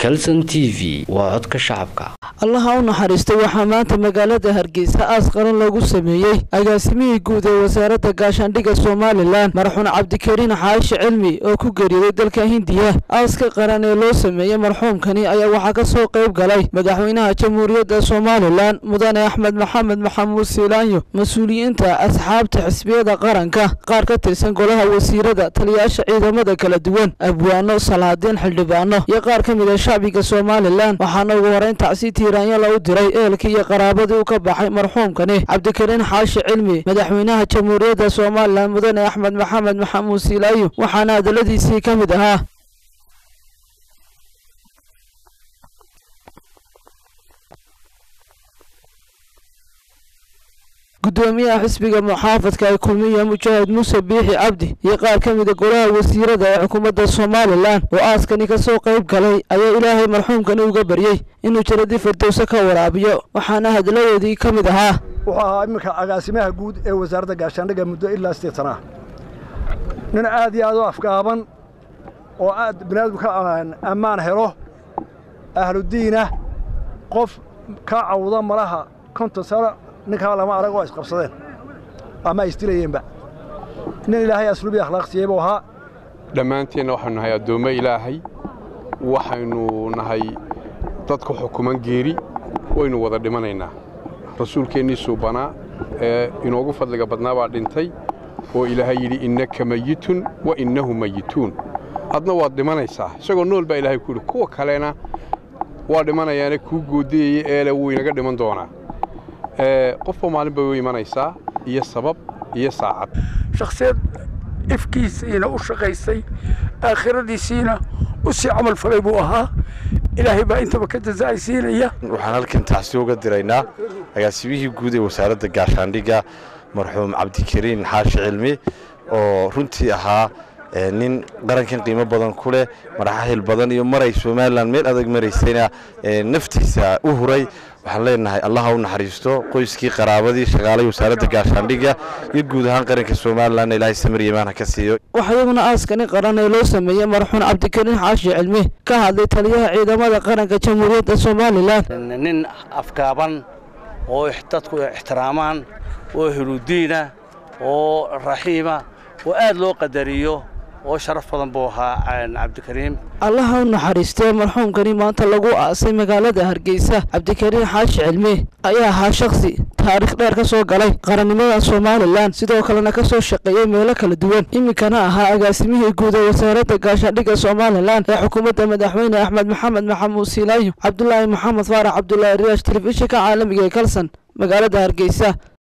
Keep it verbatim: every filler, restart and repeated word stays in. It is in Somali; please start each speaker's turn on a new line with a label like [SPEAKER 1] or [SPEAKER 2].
[SPEAKER 1] Kalsan T V waa codka shacabka.
[SPEAKER 2] الله naxariisto waxaa maanta magaalada Hargeysa aas qaran lagu sameeyay agaasimihii guud ee wasaaradda Gaashaandhigga Soomaaliland marxuum Cabdillahi Riiraash cilmi oo ku geeriyooday dalka Hindiya. Aaska qaran ee loo sameeyay marxuumkani ayaa waxaa ka soo qayb galay madaxweynaha Jamhuuriyadda Soomaaliland Mudane Axmed Maxamed Maxamuud Siilaanyo, mas'uuliyiinta asxaabta xisbiyada qaranka, qaar ka tirsan golaha wasiirada, taliyayaasha ciidamada kala duwan, abwaano, salaadiin, xildhibaano iyo qaar ka mid ah shacbiga Soomaaliland. waxaana ugu horeyn tacsi tiiraanyo loo diray eelkii iyo qaraabadii uu ka baxay marxuumkani Cabdillahi Riiraash cilmi. madaxweynaha Jamhuuriyadda Soomaaliland Mudane Axmed Maxamed Maxamuud Siilaanyo waxaana hadaladiisii ka mid ahaa gudoomiyaha xisbiga muxaafadka ay kulmiye mujaahid Muuse Biixi Cabdi iyo qaar ka mid ah golaha wasiirada ee xukuumadda Soomaaliland oo aaskani ka soo qayb galay ayaa Ilaahay marxuumkani uga baryay inuu jannada firdawsa ka waraabiyo. waxaana hadaladoodii ka mid ahaa
[SPEAKER 3] wuxuu ahaa iminka agaasimaha guud ee wasaaradda Gaashaandhigga muddo ilaa sideed sano ah, nin aad iyo aad u afgaaban oo aad binaadamka ammaan helo, ahludiina, qof ka cawda malaha konton sano ninka lama arag oo isqabsadeen ama istilayeenba. nin Ilaahay asluubi akhlaaq siiyay buu ahaa.
[SPEAKER 4] dhammaanteena waxaanu nahay addoomo Ilaahay, waxaynu nahay dadka xukuman geeri, waynu wada dhimanaynaa. rasuulkeennii suubanaa ee inoogu fadliga badnaa baa dhintay oo Ilaahay yidhi innaka mayitun wa innahum mayituun. adna waad dhimanaysaa, isagoo nool baa Ilaahay ku yidhi kuwa kalena waa dhimanayaane kuu goodiyey eele wuu inaga dhiman doonaa. qofba maalin bay u imanaysaa iyo sabab iyo saacad.
[SPEAKER 5] shakhsiyad ifkiisiina u shaqaysay, aakhiradiisiina u sii camal falay buu ahaa. ilaahay baa intaba ka jazaaysiinaya.
[SPEAKER 6] waxaan halkan tacsi uga diraynaa agaasimihii guud ee wasaaradda Gaashaandhigga marxuum Cabdillahi Riiraash cilmi oo runtii ahaa nin qarankan qiimo badan ku leh, madaxahil badan iyo maray Soomaaliland meel adag maraysayna naftiisa u huray. waxaan leenahay Allah u naxariisto qoyskii, qaraabadii, shaqaalay wasaaradda Gaashaandhigga iyo guud ahaan qaranka Soomaaliland. Ilaahay samir iimaan ka siiyo.
[SPEAKER 2] waxayna aaskani qaran ee loo sameeyay marxuum Cabdillahi Riiraash cilmi ka hadlay taliyaha ciidamada qaranka Jamhuuriyadda Soomaaliland.
[SPEAKER 7] nin afgaaban oo dadku ixtiraamaan, oo hiruudiina, oo raxiima, oo aad loo qadariyo, oo sharaf badan buu ahaa Cabdillahi.
[SPEAKER 2] Allah u naxariisto marxuumkani maanta lagu aasay magaalada Hargeysa. Cabdillahi Riiraash cilmi ayaa ahaa shakhsi taariikh dheer ka soo galay qarannimada Soomaaliland, sidoo kalena ka soo shaqeeyay meelo kala duwan. iminkana ahaa agaasimihii guud ee wasaaradda Gaashaandhigga Soomaaliland ee xukuumadda madaxweyne Axmed Maxamed Maxamuud Siilaanyo. Cabdillahi Maxamed Faarax Cabdillahi Riiraash, telefishinka caalamiga ee Kalsan, magaalada Hargeysa.